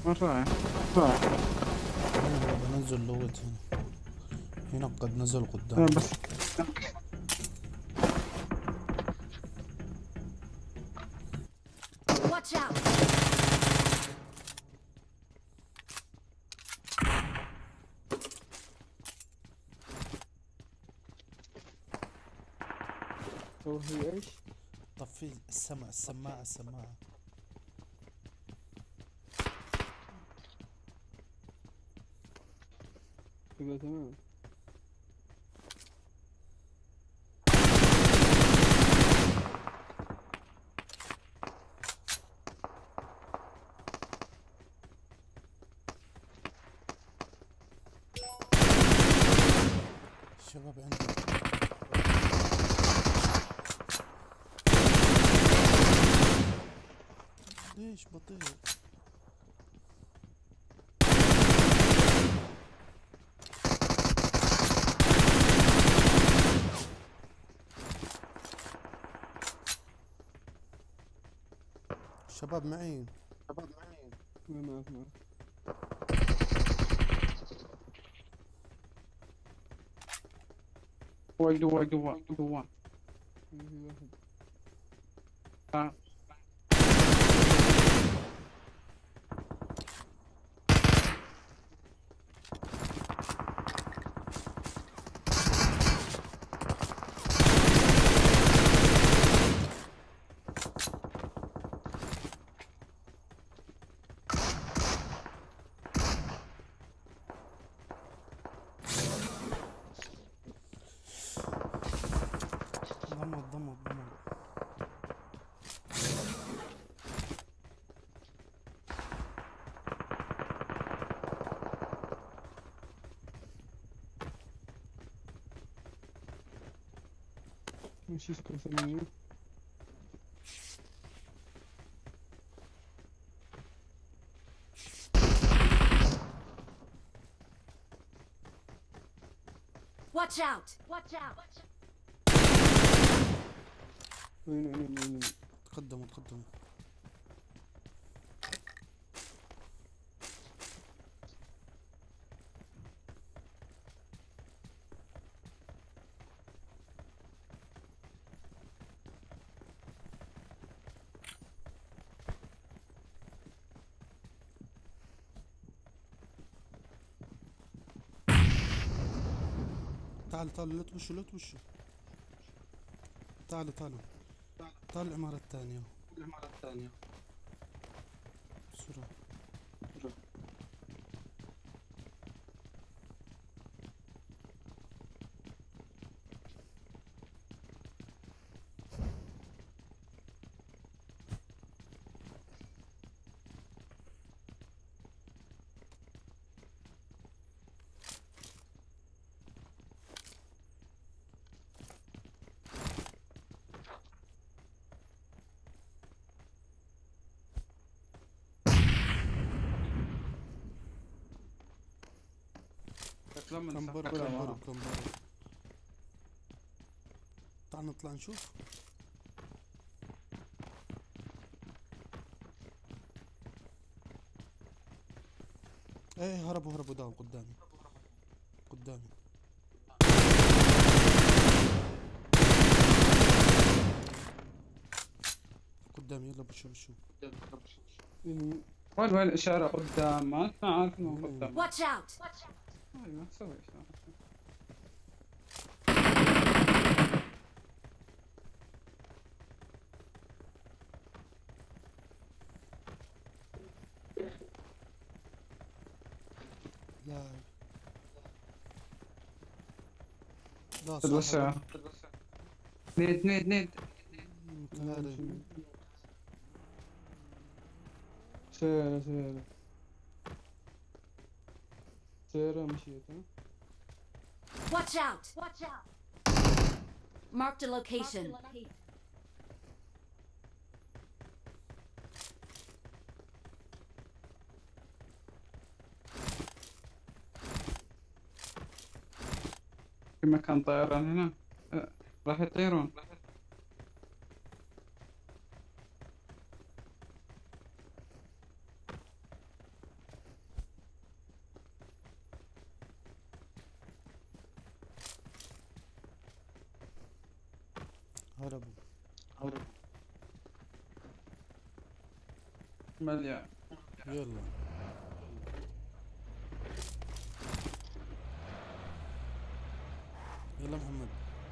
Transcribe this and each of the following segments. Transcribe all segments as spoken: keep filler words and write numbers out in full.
وين رايح؟ رايح. أنا بنزل لغة هنا. هنا قد نزل أنا قدامي. بس. Watch out! هو هي ايش؟ طفي السمع السماعة السماعة. يبقى تمام. الشباب عندي. ليش بطيء؟ الشباب معي. شباب معي. ما معك معك. جوا جوا جوا جوا. في واحد. آه. ضمد ضمد ضمد. مش يسكن ثمانية. Watch out! Watch out! وين وين وين وين. تقدموا تقدموا. تعالوا تعالوا لا تبشوا لا تبشوا. تعالوا تعالوا. تعالوا العمارة الثانية. العمارة الثانية. بسرعة. لما كمبر نسافر كمبر ورا. كمبر. تعال نطلع نشوف. ايه هربوا هربوا داون قدامي. قدامي. قدامي يلا بشو بشو. يعني وين وين إشارة قدامك؟ ما عارف إنه هنا. قدامك. Watch out! أيوة سوي إشارة. لا لا خذ صح. الإشارة. نيد نيد نيد. متهاري. سيارة سيارة سيارة مشيت ها. Watch out! Watch out! Marked a location. في مكان طيران هنا. آه، راح يطيرون. هربوا. مليان. يلا يلا محمد.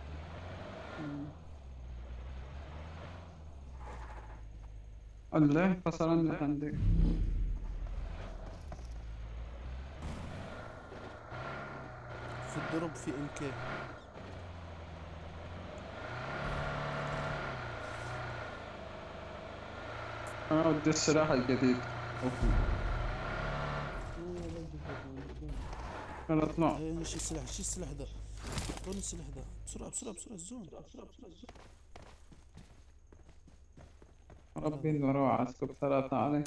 الله فصل النت عندك. في الدرب في ام كي. انا ودي السلاح الجديد. يلا اطلع. ايه شي السلاح شي السلاح ذا. اعطوني السلاح ذا بسرعة بسرعة بسرعة الزون. ربي المروعة اسكب ثلاثة علي.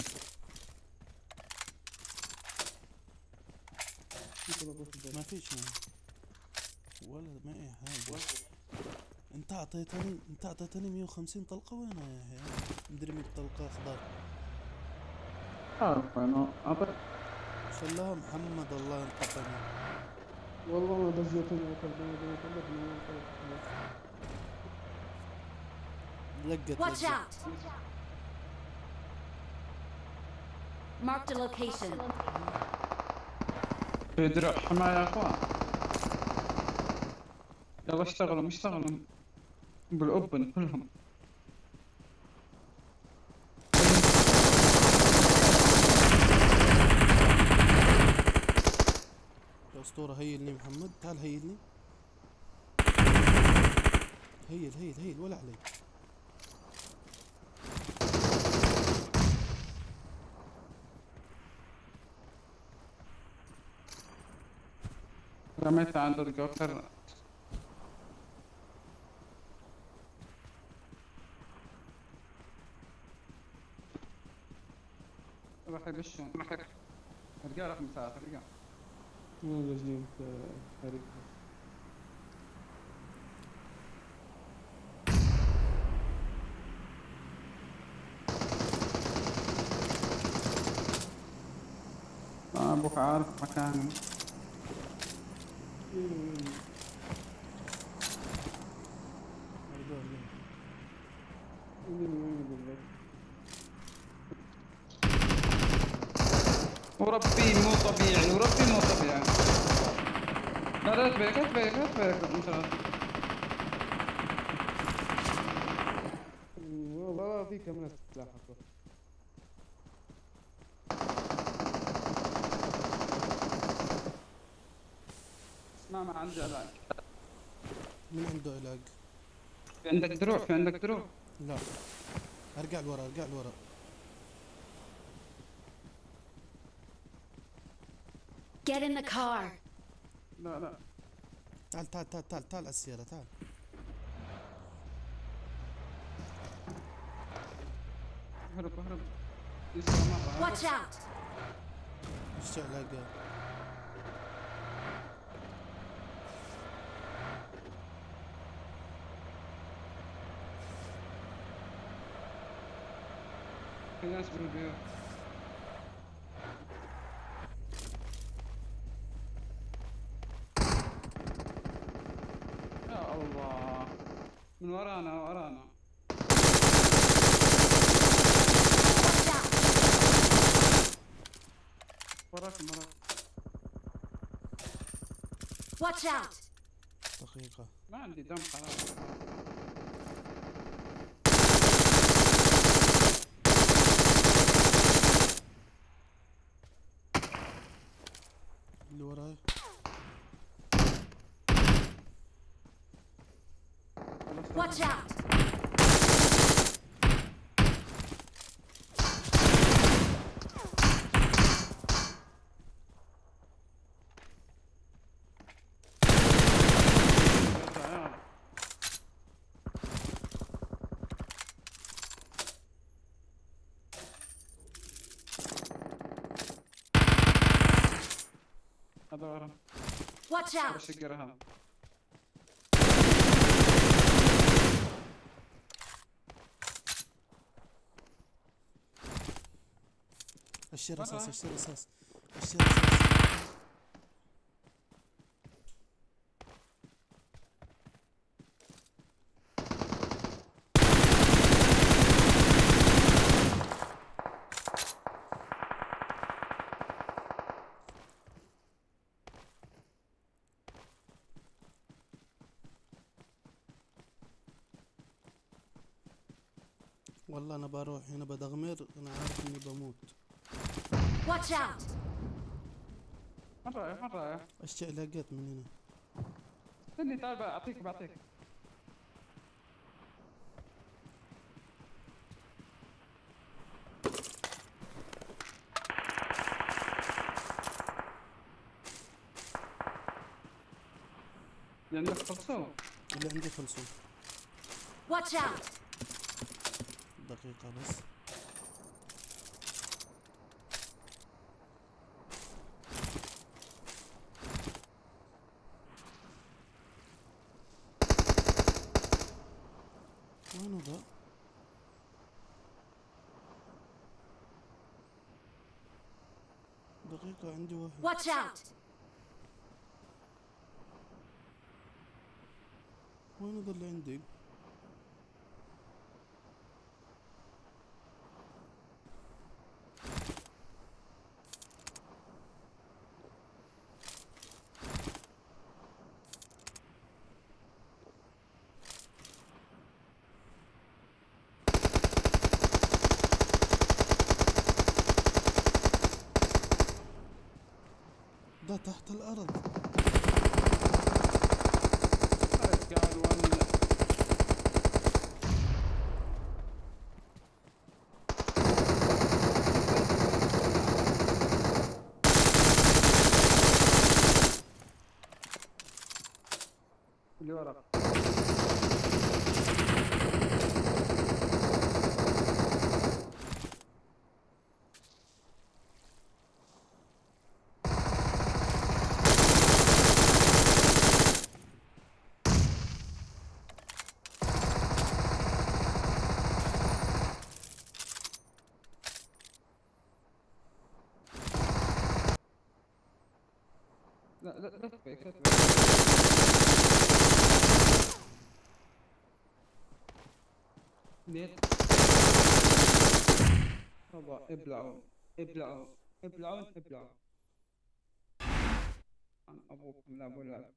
ما فيش ما. ولا ما اي حاجة. انت اعطيتني انت اعطيتني مية وخمسين طلقة وينها يا اخي؟ مدري مية طلقة اخضر. عارف انا اعطيك. خلاها محمد الله ينتقم. والله ما دزيتني وكلبني وكلبني وكلبني. لقت Watch لقت. out! Marked a location. في درع حماية يا اخوان. يلا اشتغلوا اشتغلوا بالاوبن كلهم. يا اسطورة هيلني محمد تعال هيلني. هيل هيل هيل ولا علي. رميت عند الجوكر. راح يبشون راح يك- رجال رقم ثلاثة رجال. مو دزيت فريق. آه، ابوك عارف مكاني. وربي مو طبيعي وربي مو طبيعي. لا لا تبيك لا تبيك لا تبيك مثلا. والله في كاميرا سلاح اكو. ما ما عندي علاج. من عنده علاج؟ في عندك دروع في عندك دروع. لا ارجع لورا ارجع لورا. Get in the car. لا لا تعال تعال تعال تعال تعال على السيارة تعال. اهرب اهرب. يسرى مرة. Watch out! ايش علاقة؟ في ناس بالبيوت. يا الله من ورانا ورانا. Watch out! وراكم وراكم. Watch out! دقيقة. ما عندي دم خلاص. اللي وراي. Watch out! هذا ورا. Watch out! بشقر هذا. اشتري رصاص مرة. اشتري رصاص اشتري رصاص. والله انا بروح هنا بدغمر، انا عارف اني بموت. Watch out! وين رايح وين رايح؟ اشياء لقيت من هنا. استني تعال بقى اعطيك بعطيك. اللي عندك خلصوا؟ اللي عندي خلصوا. Watch out! دقيقة بس. وين ذا؟ دقيقة عندي واحد. Watch out! وين ذا اللي عندي؟ ده تحت الأرض. قاعد ولا اللي ورا. لا لا لا تبيك لا تبيك. ليه؟ بابا ابلعوا ابلعوا ابلعوا ابلعوا. عن ابوكم لا ابو لعب.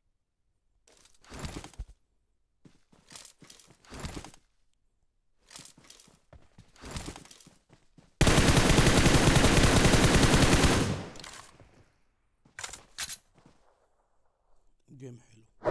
جيم حلو.